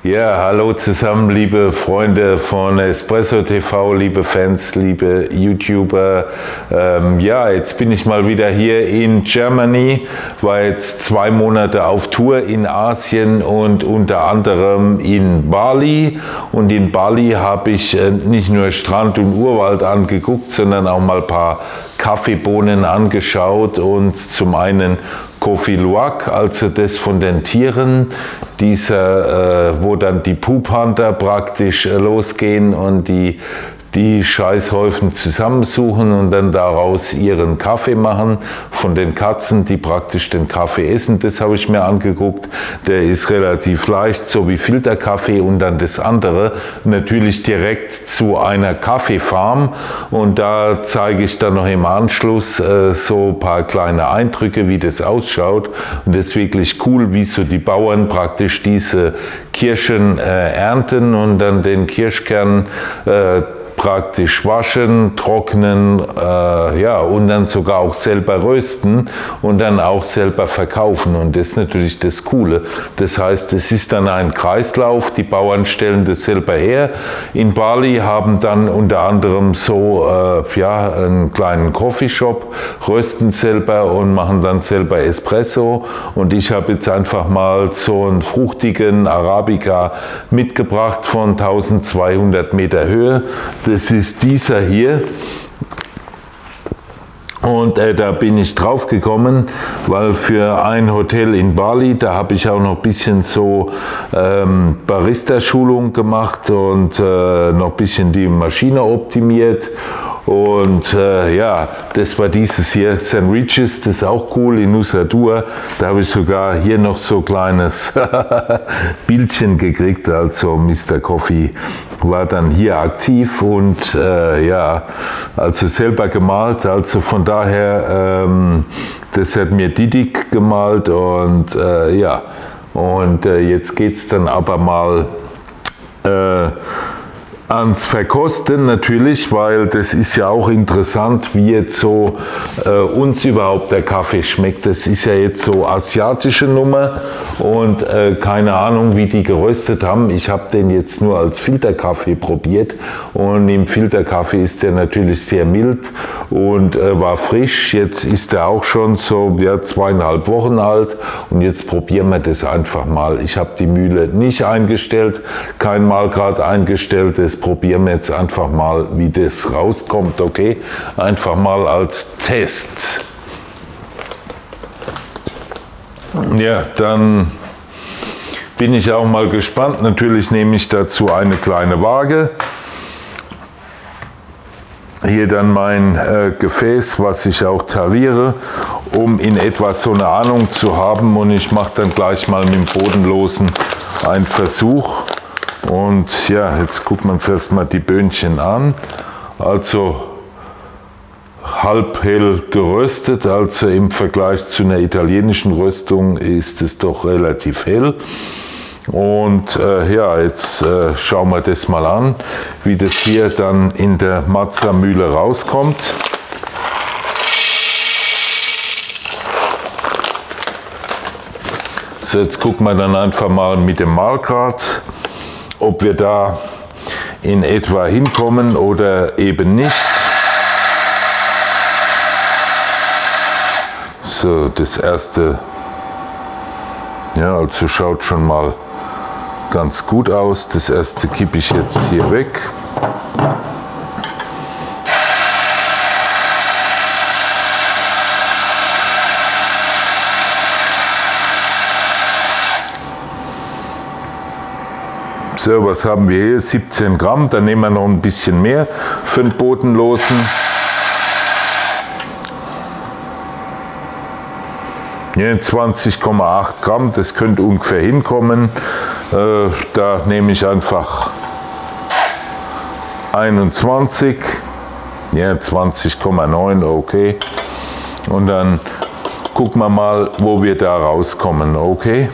Ja, hallo zusammen, liebe Freunde von Espresso TV, liebe Fans, liebe YouTuber. Ja, jetzt bin ich mal wieder hier in Germany, war jetzt 2 Monate auf Tour in Asien und unter anderem in Bali. Und in Bali habe ich nicht nur Strand und Urwald angeguckt, sondern auch mal ein paar Kaffeebohnen angeschaut und zum einen Kopi Luwak, also das von den Tieren, wo dann die Poop Hunter praktisch losgehen und die Scheißhäufen zusammensuchen und dann daraus ihren Kaffee machen, von den Katzen, die praktisch den Kaffee essen. Das habe ich mir angeguckt. Der ist relativ leicht, so wie Filterkaffee. Und dann das andere, natürlich direkt zu einer Kaffeefarm. Und da zeige ich dann noch im Anschluss so ein paar kleine Eindrücke, wie das ausschaut. Und das ist wirklich cool, wie so die Bauern praktisch diese Kirschen ernten und dann den Kirschkern praktisch waschen, trocknen, ja, und dann sogar auch selber rösten und dann auch selber verkaufen. Und das ist natürlich das Coole. Das heißt, es ist dann ein Kreislauf, die Bauern stellen das selber her. In Bali haben dann unter anderem so ja, einen kleinen Coffeeshop, rösten selber und machen dann selber Espresso. Und ich habe jetzt einfach mal so einen fruchtigen Arabica mitgebracht von 1200 Meter Höhe. Das ist dieser hier. Und da bin ich drauf gekommen, weil für ein Hotel in Bali, da habe ich auch noch ein bisschen so Barista-Schulung gemacht und noch ein bisschen die Maschine optimiert. Und ja, das war dieses hier, St. Regis, das ist auch cool, in Nusa Dua. Da habe ich sogar hier noch so ein kleines Bildchen gekriegt, also Mr. Coffee war dann hier aktiv und ja, also selber gemalt, also von daher, das hat mir Didik gemalt und ja, und jetzt geht es dann aber mal ans Verkosten natürlich, weil das ist ja auch interessant, wie jetzt so uns überhaupt der Kaffee schmeckt. Das ist ja jetzt so asiatische Nummer und keine Ahnung, wie die geröstet haben. Ich habe den jetzt nur als Filterkaffee probiert und im Filterkaffee ist der natürlich sehr mild und war frisch. Jetzt ist er auch schon so ja, 2,5 Wochen alt und jetzt probieren wir das einfach mal. Ich habe die Mühle nicht eingestellt, kein Mahlgrad eingestellt. Das probieren wir jetzt einfach mal, wie das rauskommt, okay? Einfach mal als Test. Ja, dann bin ich auch mal gespannt. Natürlich nehme ich dazu eine kleine Waage. Hier dann mein Gefäß, was ich auch tariere, um in etwa so eine Ahnung zu haben. Und ich mache dann gleich mal mit dem Bodenlosen einen Versuch. Und ja, jetzt guckt man uns erstmal die Böhnchen an. Also halb hell geröstet, also im Vergleich zu einer italienischen Röstung ist es doch relativ hell. Und ja, jetzt schauen wir das mal an, wie das hier dann in der Mazza-Mühle rauskommt. So, jetzt gucken wir dann einfach mal mit dem Mahlgrad, ob wir da in etwa hinkommen oder eben nicht. So, das erste, ja, also schaut schon mal ganz gut aus. Das erste kippe ich jetzt hier weg. So, was haben wir hier? 17 Gramm, dann nehmen wir noch ein bisschen mehr für den Bodenlosen. Ja, 20,8 Gramm, das könnte ungefähr hinkommen. Da nehme ich einfach 21, ja 20,9, okay. Und dann gucken wir mal, wo wir da rauskommen, okay.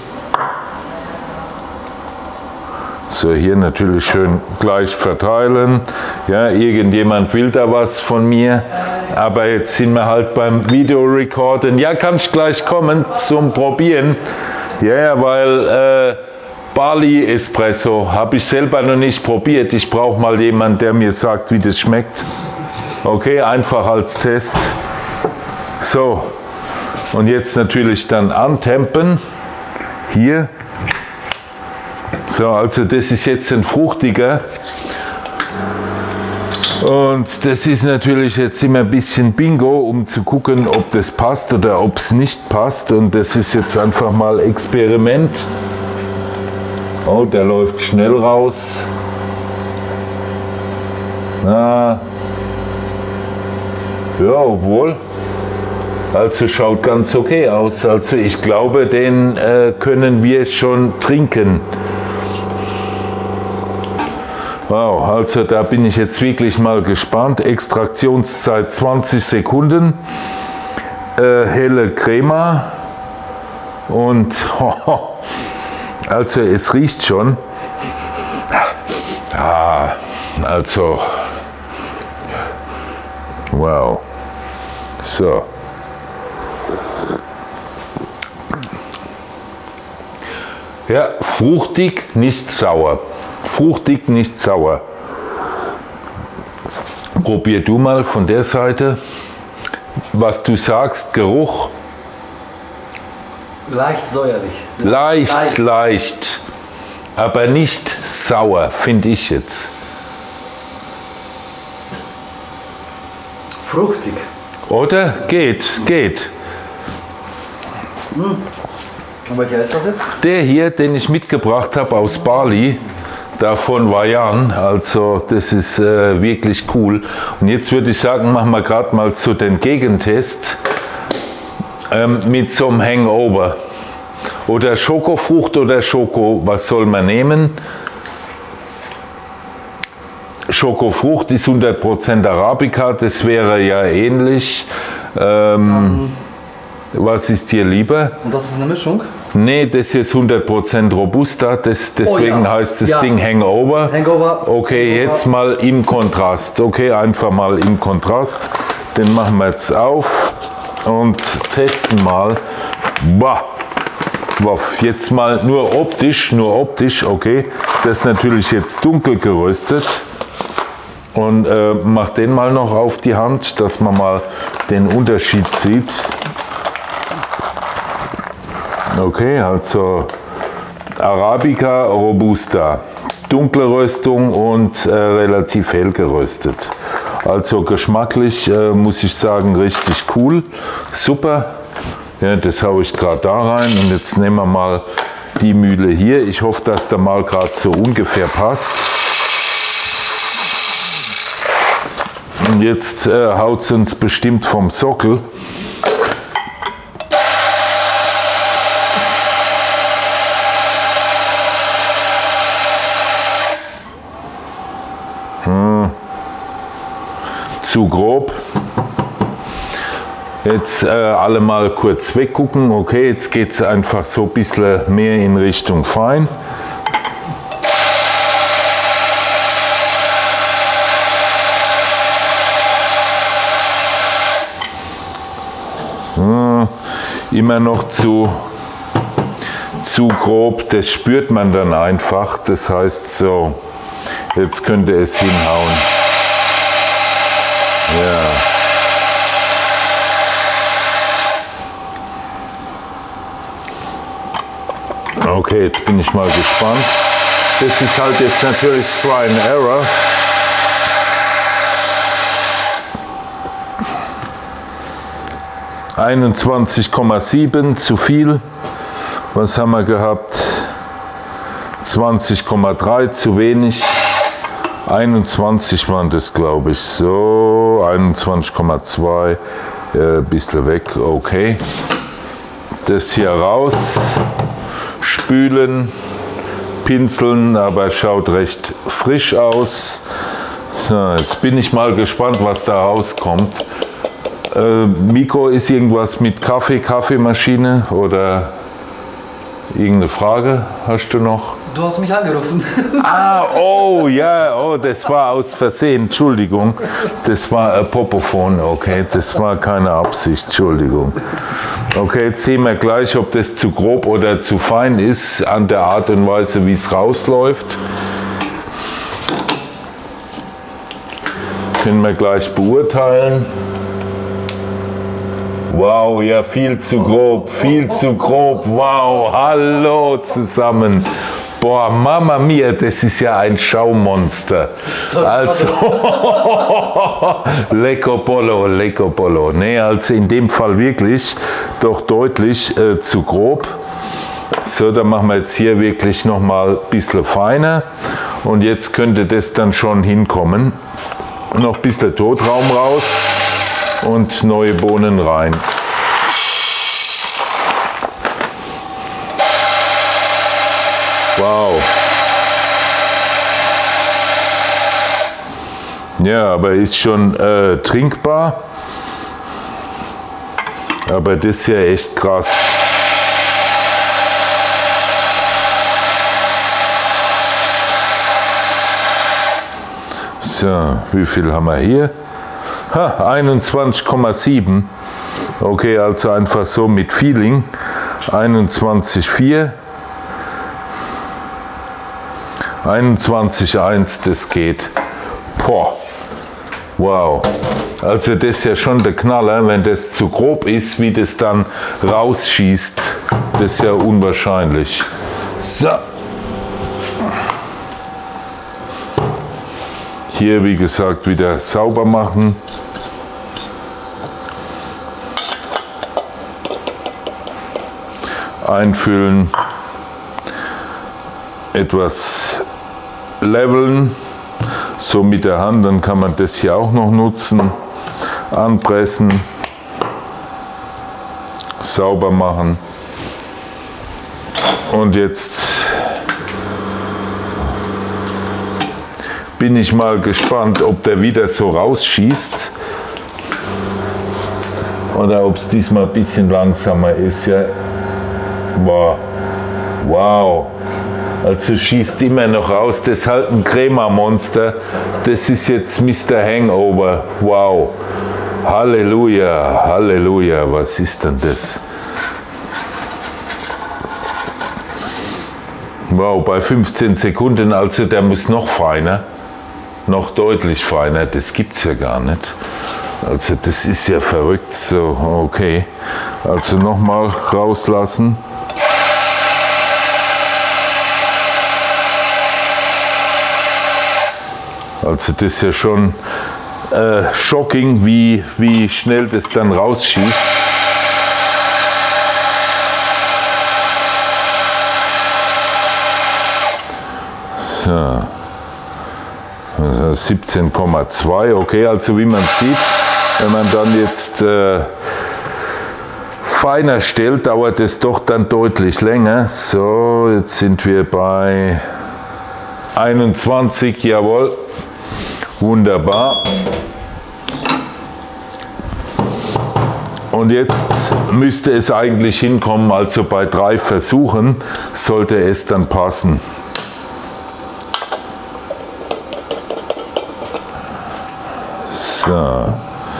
So, hier natürlich schön gleich verteilen. Ja, irgendjemand will da was von mir, aber jetzt sind wir halt beim Videorecorden. Ja, kann ich gleich kommen zum Probieren. Ja, weil Bali Espresso habe ich selber noch nicht probiert. Ich brauche mal jemanden, der mir sagt, wie das schmeckt. Okay, einfach als Test. So, und jetzt natürlich dann antempen. Hier. So, also das ist jetzt ein fruchtiger. Und das ist natürlich jetzt immer ein bisschen Bingo, um zu gucken, ob das passt oder ob es nicht passt. Und das ist jetzt einfach mal Experiment. Oh, der läuft schnell raus. Na, ja, obwohl. Also schaut ganz okay aus. Also ich glaube, den können wir schon trinken. Wow, also da bin ich jetzt wirklich mal gespannt. Extraktionszeit 20 Sekunden. Helle Crema. Und also es riecht schon. Ja, also wow. So. Ja, fruchtig, nicht sauer. Fruchtig, nicht sauer. Probier du mal von der Seite, was du sagst, Geruch. Leicht säuerlich. Leicht, aber nicht sauer, finde ich jetzt. Fruchtig. Oder? Geht. Und welcher ist das jetzt? Der hier, den ich mitgebracht habe aus Bali, da von Wayan, also das ist wirklich cool. Und jetzt würde ich sagen, machen wir gerade mal so den Gegentest mit so einem Hangover. Oder Schokofrucht oder Schoko, was soll man nehmen? Schokofrucht ist 100% Arabica, das wäre ja ähnlich. Was ist dir lieber? Und das ist eine Mischung? Nee, das hier ist 100% Robusta, deswegen heißt das Ding Hangover. Okay, jetzt mal im Kontrast. Okay, einfach mal im Kontrast. Den machen wir jetzt auf und testen mal. Bah. Jetzt mal nur optisch, okay. Das ist natürlich jetzt dunkel geröstet. Und mach den mal noch auf die Hand, dass man mal den Unterschied sieht. Okay, also Arabica Robusta, dunkle Röstung und relativ hell geröstet. Also geschmacklich muss ich sagen, richtig cool, super. Ja, das haue ich gerade da rein und jetzt nehmen wir mal die Mühle hier. Ich hoffe, dass der mal gerade so ungefähr passt. Und jetzt haut es uns bestimmt vom Sockel. Zu grob. Jetzt alle mal kurz weggucken. Okay, jetzt geht es einfach so ein bisschen mehr in Richtung fein. Immer noch zu grob, das spürt man dann einfach. Das heißt so, jetzt könnte es hinhauen. Ja. Okay, jetzt bin ich mal gespannt. Das ist halt jetzt natürlich Try and Error. (21,7) zu viel. Was haben wir gehabt? 20,3 zu wenig. 21 waren das, glaube ich. So, 21,2. Ein bisschen weg. Okay. Das hier raus. Spülen. Pinseln, aber schaut recht frisch aus. So, jetzt bin ich mal gespannt, was da rauskommt. Miko, ist irgendwas mit Kaffeemaschine oder irgendeine Frage hast du noch? Du hast mich angerufen. Ah, oh, ja, oh, das war aus Versehen, Entschuldigung. Das war ein Popophon, okay, das war keine Absicht, Entschuldigung. Okay, jetzt sehen wir gleich, ob das zu grob oder zu fein ist, an der Art und Weise, wie es rausläuft. Können wir gleich beurteilen. Wow, ja, viel zu grob, wow, hallo zusammen. Boah, Mama mia, das ist ja ein Schaumonster. Also, Lecco Polo. Nee, also in dem Fall wirklich doch deutlich zu grob. So, dann machen wir jetzt hier wirklich nochmal ein bisschen feiner. Und jetzt könnte das dann schon hinkommen. Noch ein bisschen Totraum raus. Und neue Bohnen rein. Wow. Ja, aber ist schon trinkbar. Aber das ist ja echt krass. So, wie viel haben wir hier? 21,7. Okay, also einfach so mit Feeling. 21,4. 21,1, das geht. Boah. Wow. Also das ist ja schon der Knaller, wenn das zu grob ist, wie das dann rausschießt. Das ist ja unwahrscheinlich. So. Hier, wie gesagt, wieder sauber machen. Einfüllen, etwas leveln, so mit der Hand, dann kann man das hier auch noch nutzen, anpressen, sauber machen und jetzt bin ich mal gespannt, ob der wieder so rausschießt oder ob es diesmal ein bisschen langsamer ist. Ja. Wow, also schießt immer noch raus, das ist halt ein Crema-Monster, das ist jetzt Mr. Hangover, wow, Halleluja, Halleluja, was ist denn das? Wow, bei 15 Sekunden, also der muss noch feiner, noch deutlich feiner, das gibt's ja gar nicht. Also das ist ja verrückt, so, okay, also nochmal rauslassen. Also das ist ja schon shocking, wie schnell das dann rausschießt. Ja. 17,2, okay, also wie man sieht, wenn man dann jetzt feiner stellt, dauert es doch dann deutlich länger. So, jetzt sind wir bei 21, jawohl. Wunderbar. Und jetzt müsste es eigentlich hinkommen, also bei 3 Versuchen sollte es dann passen. So.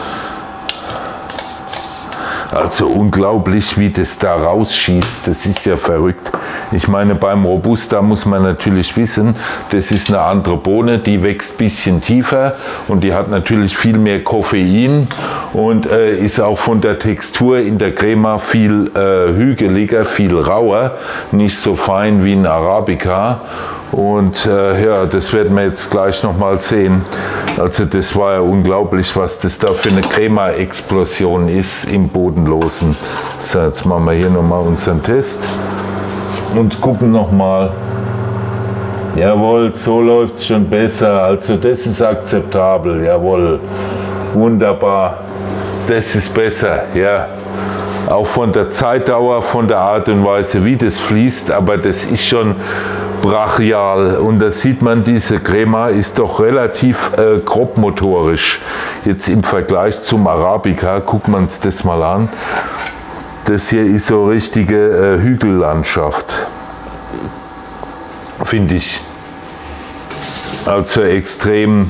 Also unglaublich, wie das da rausschießt, das ist ja verrückt. Ich meine, beim Robusta muss man natürlich wissen, das ist eine andere Bohne, die wächst ein bisschen tiefer und die hat natürlich viel mehr Koffein und ist auch von der Textur in der Crema viel hügeliger, viel rauer, nicht so fein wie ein Arabica. Und ja, das werden wir jetzt gleich nochmal sehen. Also das war ja unglaublich, was das da für eine Crema-Explosion ist im Bodenlosen. So, jetzt machen wir hier nochmal unseren Test und gucken nochmal. Jawohl, so läuft es schon besser. Also das ist akzeptabel. Jawohl, wunderbar. Das ist besser, ja. Auch von der Zeitdauer, von der Art und Weise, wie das fließt, aber das ist schon brachial. Und da sieht man, diese Crema ist doch relativ grobmotorisch. Jetzt im Vergleich zum Arabica, guckt man uns das mal an. Das hier ist so richtige Hügellandschaft. finde ich. Also extrem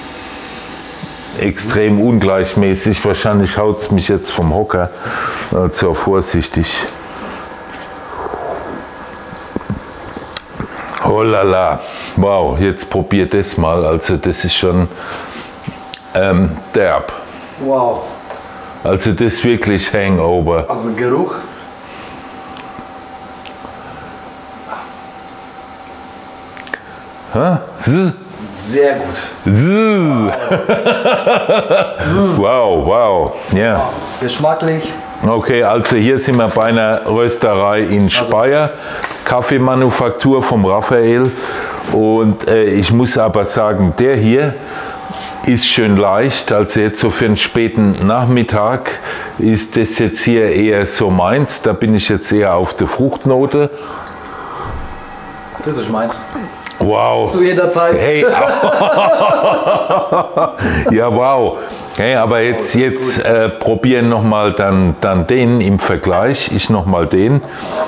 ungleichmäßig. Wahrscheinlich haut es mich jetzt vom Hocker. Also vorsichtig. Oh la la. Wow, jetzt probiert das mal. Also das ist schon derb. Wow. Also das ist wirklich Hangover. Also Geruch. Hä? Sehr gut. Wow, wow. Ja. Geschmacklich. Okay, also hier sind wir bei einer Rösterei in Speyer, Kaffeemanufaktur vom Raphael. Und ich muss aber sagen, der hier ist schön leicht. Also jetzt so für einen späten Nachmittag ist das jetzt hier eher so meins. Da bin ich jetzt eher auf der Fruchtnote. Das ist meins. Wow. Zu jeder Zeit. Hey. Ja, wow. Hey, aber jetzt probieren nochmal dann den im Vergleich. Ich nochmal den.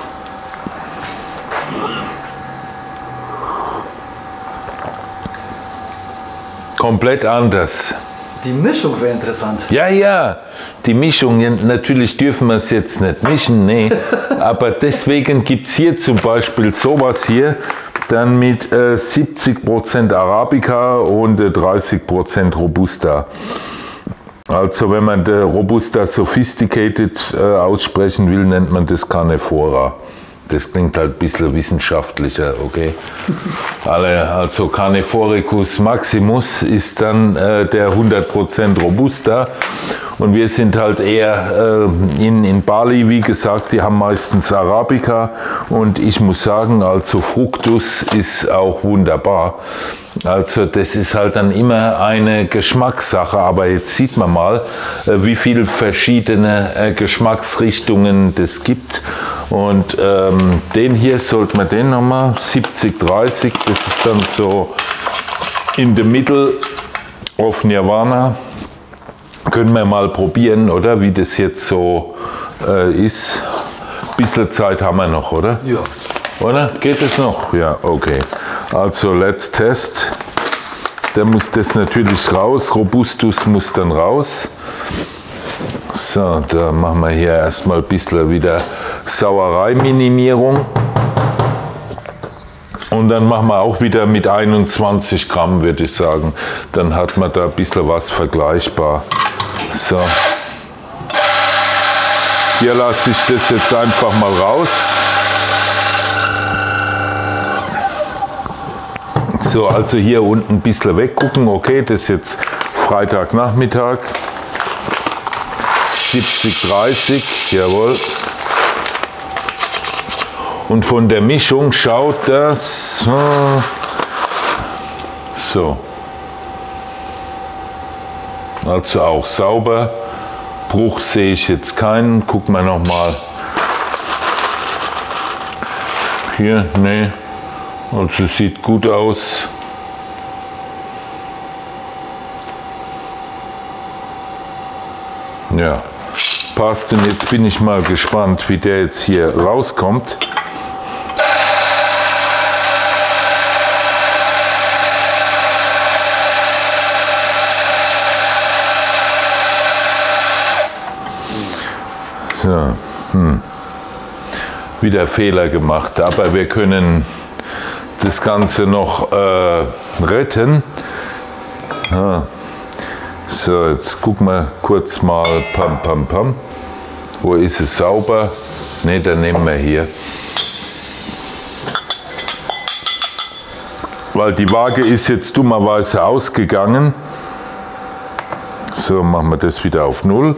Komplett anders. Die Mischung wäre interessant. Ja, ja, die Mischung, natürlich dürfen wir es jetzt nicht mischen, nee. Aber deswegen gibt es hier zum Beispiel sowas hier, dann mit 70% Arabica und 30% Robusta. Also wenn man Robusta Sophisticated aussprechen will, nennt man das Carnifora. Das klingt halt ein bisschen wissenschaftlicher, okay. Also Carniforicus Maximus ist dann der 100% Robusta. Und wir sind halt eher in Bali, wie gesagt, die haben meistens Arabica. Und ich muss sagen, also Fructus ist auch wunderbar. Also das ist halt dann immer eine Geschmackssache, aber jetzt sieht man mal, wie viele verschiedene Geschmacksrichtungen das gibt. Und den hier sollte man den nochmal 70-30, das ist dann so in the middle of Nirvana. Können wir mal probieren, oder wie das jetzt so ist. Ein bisschen Zeit haben wir noch, oder? Ja. Oder? Geht es noch? Ja, okay. Also, let's test. Da muss das natürlich raus. Robustus muss dann raus. So, da machen wir hier erstmal ein bisschen wieder Sauerei-Minimierung. Und dann machen wir auch wieder mit 21 Gramm, würde ich sagen. Dann hat man da ein bisschen was vergleichbar. So. Hier lasse ich das jetzt einfach mal raus. So, also hier unten ein bisschen weggucken. Okay, das ist jetzt Freitagnachmittag. 70-30, jawohl. Und von der Mischung schaut das so. Also auch sauber. Bruch sehe ich jetzt keinen. Gucken wir nochmal. Hier, nee. Also sieht gut aus. Ja, passt. Und jetzt bin ich mal gespannt, wie der jetzt hier rauskommt. So, wieder Fehler gemacht, aber wir können das Ganze noch retten. Ah. So, jetzt gucken wir kurz mal, wo ist es sauber? Ne, dann nehmen wir hier. Weil die Waage ist jetzt dummerweise ausgegangen. So, machen wir das wieder auf 0.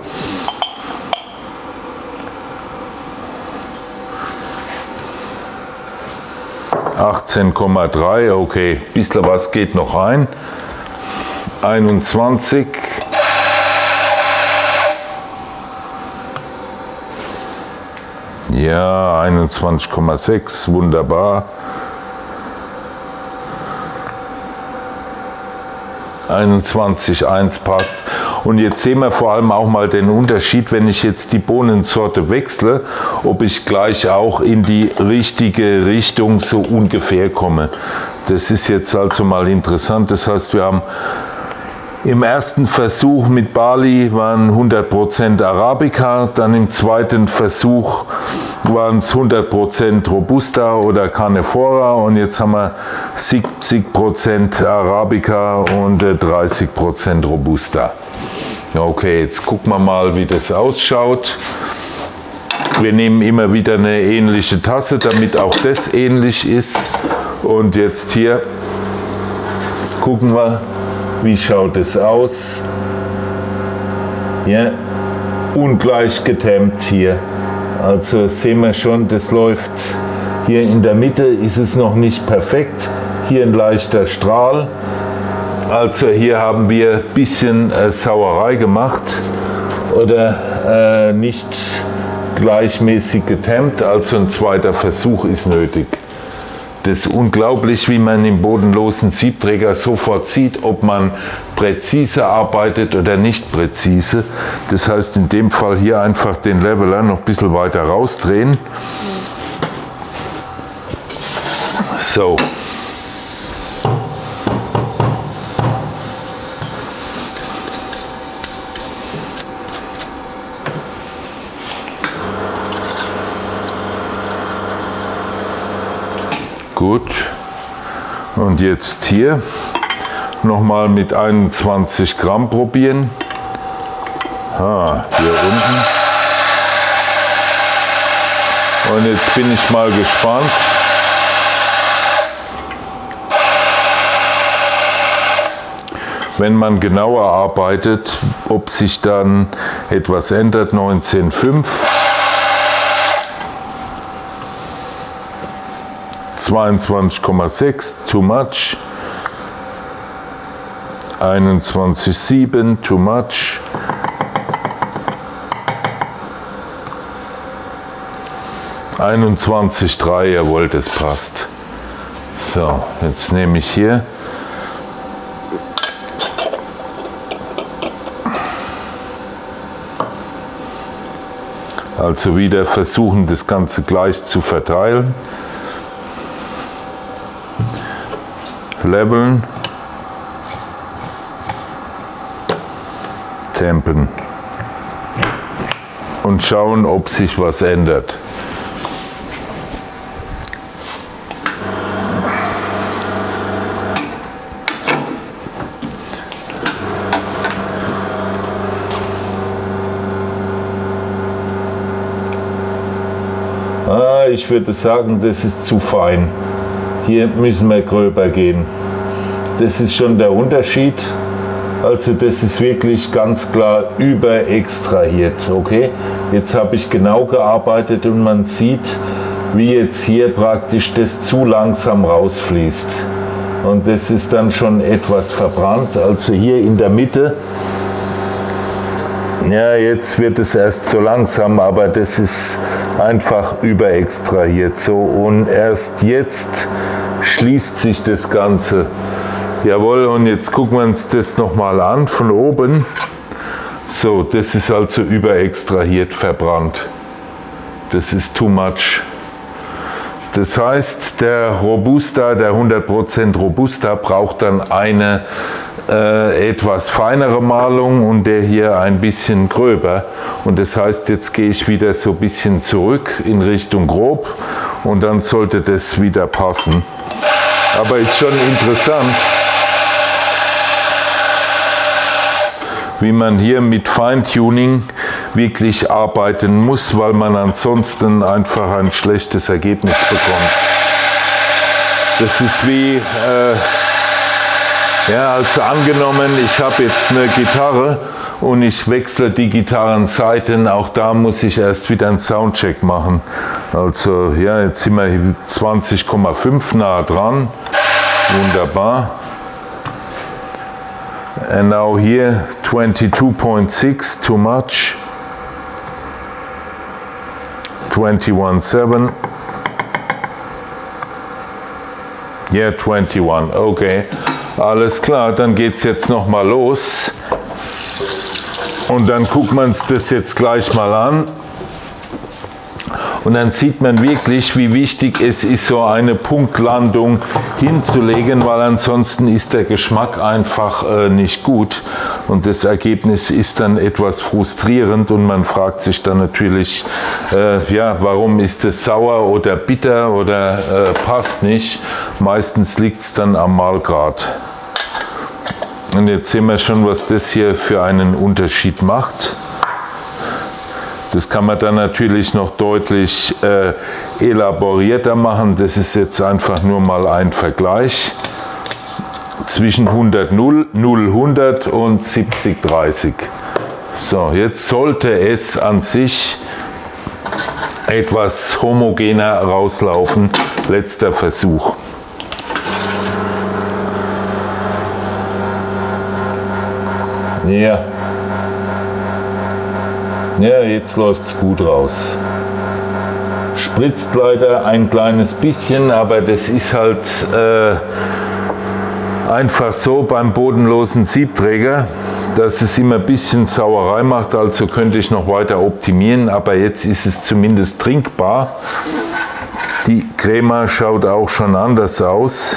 ,3, okay, bisschen was geht noch rein. 21. Ja, 21,6, wunderbar. 21,1 passt. Und jetzt sehen wir vor allem auch mal den Unterschied, wenn ich jetzt die Bohnensorte wechsle, ob ich gleich auch in die richtige Richtung so ungefähr komme. Das ist jetzt also mal interessant. Das heißt, wir haben im ersten Versuch mit Barley waren 100% Arabica, dann im zweiten Versuch waren es 100% Robusta oder Carnefora und jetzt haben wir 70% Arabica und 30% Robusta. Okay, jetzt gucken wir mal, wie das ausschaut. Wir nehmen immer wieder eine ähnliche Tasse, damit auch das ähnlich ist. Und jetzt hier gucken wir, wie schaut es aus. Ja, ungleich gedämmt hier. Also sehen wir schon, das läuft hier in der Mitte, ist es noch nicht perfekt. Hier ein leichter Strahl. Also hier haben wir ein bisschen Sauerei gemacht oder nicht gleichmäßig gedämmt. Also ein zweiter Versuch ist nötig. Das ist unglaublich, wie man im bodenlosen Siebträger sofort sieht, ob man präzise arbeitet oder nicht präzise. Das heißt in dem Fall hier einfach den Leveler noch ein bisschen weiter rausdrehen. So. Gut, und jetzt hier nochmal mit 21 Gramm probieren. Hier unten. Und jetzt bin ich mal gespannt. Wenn man genauer arbeitet, ob sich dann etwas ändert. 19,5. 22,6, too much. 21,7, too much. 21,3, jawohl, das passt. So, jetzt nehme ich hier also wieder versuchen, das Ganze gleich zu verteilen. Leveln, tempen und schauen, ob sich was ändert. Ich würde sagen, das ist zu fein. Hier müssen wir gröber gehen. Das ist schon der Unterschied. Also das ist wirklich ganz klar überextrahiert. Okay? Jetzt habe ich genau gearbeitet und man sieht, wie jetzt hier praktisch das zu langsam rausfließt. Und das ist dann schon etwas verbrannt. Also hier in der Mitte. Ja, jetzt wird es erst so langsam, aber das ist einfach überextrahiert. So, und erst jetzt schließt sich das Ganze. Jawohl, und jetzt gucken wir uns das nochmal an von oben. So, das ist also überextrahiert, verbrannt. Das ist too much. Das heißt, der Robusta, der 100% Robusta braucht dann eine etwas feinere Malung und der hier ein bisschen gröber. Und das heißt, jetzt gehe ich wieder so ein bisschen zurück in Richtung grob und dann sollte das wieder passen. Aber ist schon interessant, wie man hier mit Feintuning wirklich arbeiten muss, weil man ansonsten einfach ein schlechtes Ergebnis bekommt. Das ist wie, ja, also angenommen, ich habe jetzt eine Gitarre und ich wechsle die Gitarrenseiten, auch da muss ich erst wieder einen Soundcheck machen. Also ja, jetzt sind wir 20,5 nah dran, wunderbar. And now here 22.6, too much. 21.7. Yeah, 21, okay. Alles klar, dann geht es jetzt noch mal los. Und dann guckt man es das jetzt gleich mal an. Und dann sieht man wirklich, wie wichtig es ist, so eine Punktlandung hinzulegen, weil ansonsten ist der Geschmack einfach nicht gut. Und das Ergebnis ist dann etwas frustrierend und man fragt sich dann natürlich, ja, warum ist es sauer oder bitter oder passt nicht. Meistens liegt es dann am Mahlgrad. Und jetzt sehen wir schon, was das hier für einen Unterschied macht. Das kann man dann natürlich noch deutlich elaborierter machen. Das ist jetzt einfach nur mal ein Vergleich zwischen 100 0, 0 100 und 70 30. So, jetzt sollte es an sich etwas homogener rauslaufen. Letzter Versuch. Ja. Ja, jetzt läuft es gut raus. Spritzt leider ein kleines bisschen, aber das ist halt einfach so beim bodenlosen Siebträger, dass es immer ein bisschen Sauerei macht, also könnte ich noch weiter optimieren, aber jetzt ist es zumindest trinkbar. Die Crema schaut auch schon anders aus.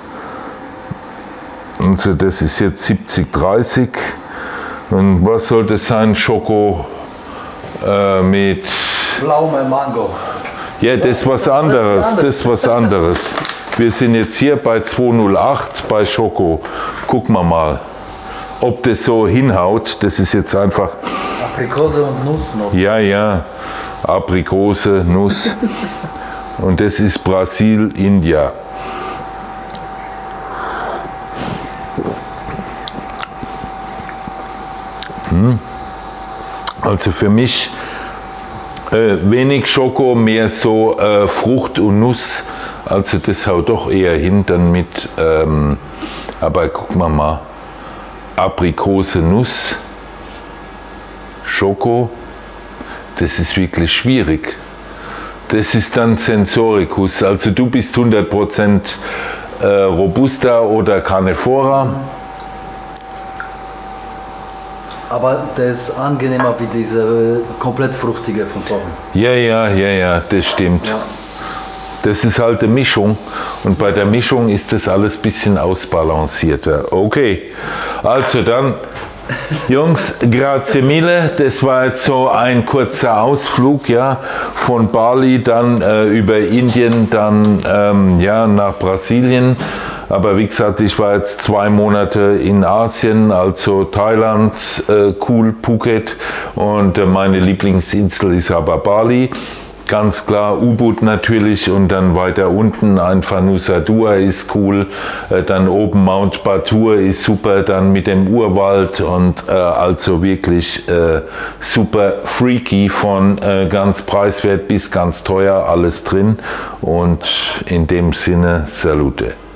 Also das ist jetzt 70 30. Und was soll das sein? Schoko mit Pflaume, Mango. Ja, das ist was anderes, das ist was anderes. Wir sind jetzt hier bei 208 bei Schoko. Gucken wir mal, ob das so hinhaut. Das ist jetzt einfach... Aprikose und Nuss noch. Ja, ja, Aprikose, Nuss. Und das ist Brasil, India. Also für mich wenig Schoko, mehr so Frucht und Nuss. Also das haut doch eher hin dann mit, aber gucken wir mal, Aprikose, Nuss, Schoko, das ist wirklich schwierig. Das ist dann Sensoricus, also du bist 100% Robusta oder Carnivora. Aber der ist angenehmer wie diese komplett fruchtige von vorhin. Ja, ja, ja, ja, das stimmt. Ja. Das ist halt eine Mischung und bei der Mischung ist das alles ein bisschen ausbalancierter. Okay, also dann, Jungs, grazie mille. Das war jetzt so ein kurzer Ausflug, ja, von Bali dann über Indien, dann ja, nach Brasilien. Aber wie gesagt, ich war jetzt 2 Monate in Asien, also Thailand, cool, Phuket und meine Lieblingsinsel ist aber Bali. Ganz klar Ubud natürlich und dann weiter unten einfach Nusa Dua ist cool, dann oben Mount Batur ist super, dann mit dem Urwald und also wirklich super freaky von ganz preiswert bis ganz teuer, alles drin und in dem Sinne Salute.